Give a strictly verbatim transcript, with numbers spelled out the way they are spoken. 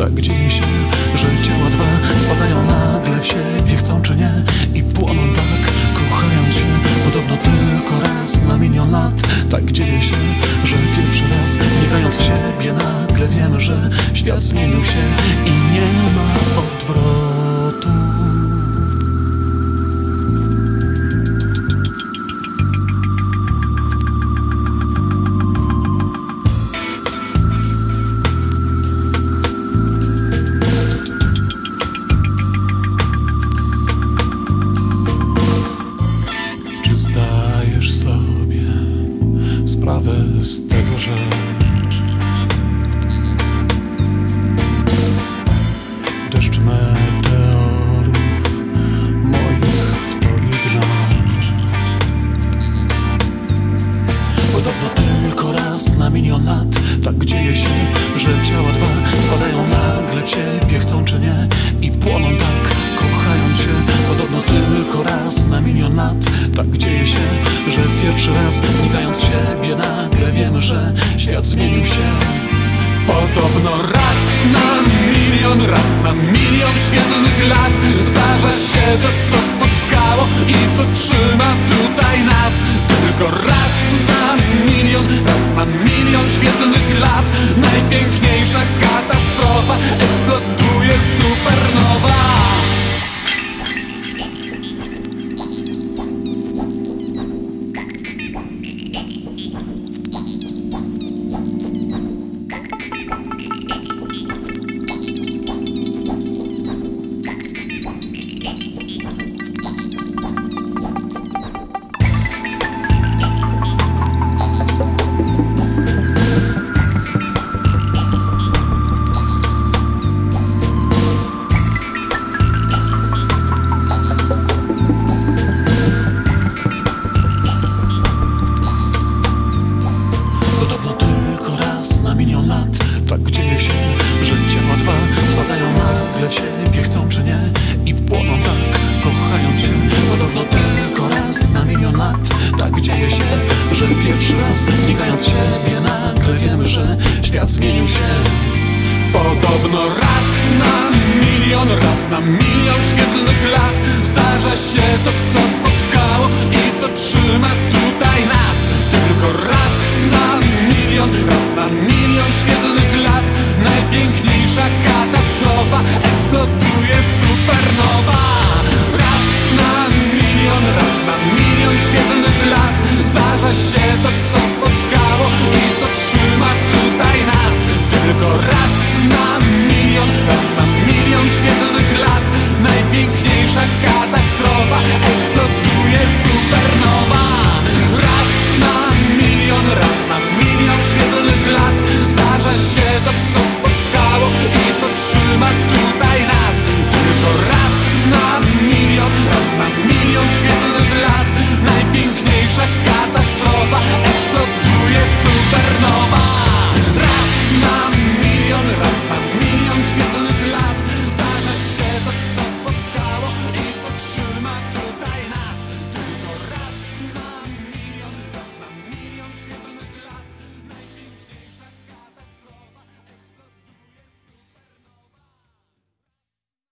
Tak dzieje się, że ciała dwa spadają nagle w siebie, chcą czy nie, i płoną tak, kochając się podobno tylko raz na milion lat. Tak dzieje się, że pierwszy raz wnikając w siebie nagle wiemy, że świat zmienił się i nie ma odwrotu. Zdajesz sobie sprawę z tego, że deszcz meteorów moich w tobie gna. Podobno tylko raz na milion lat tak dzieje się, że ciała dwa spadają nagle w siebie, chcą czy nie, i płoną tak, kochając się podobno tylko raz na milion lat. Tak dzieje się, że pierwszy raz wnikając w siebie nagle wiemy, że świat zmienił się. Podobno raz na milion, raz na milion świetlnych lat zdarza się to, co spotkało i co trzyma tutaj nas. Tylko raz na milion, raz na milion świetlnych lat najpiękniejsza katastrofa, eksploduje supernowa. Podobno raz na milion, raz na milion świetlnych lat zdarza się to, co spotkało i co trzyma tutaj nas. Tylko raz na milion, raz na milion świetlnych lat najpiękniejsza katastrofa, eksploduje supernowa. Raz na milion, raz na milion świetlnych lat zdarza się to, co spotkało i co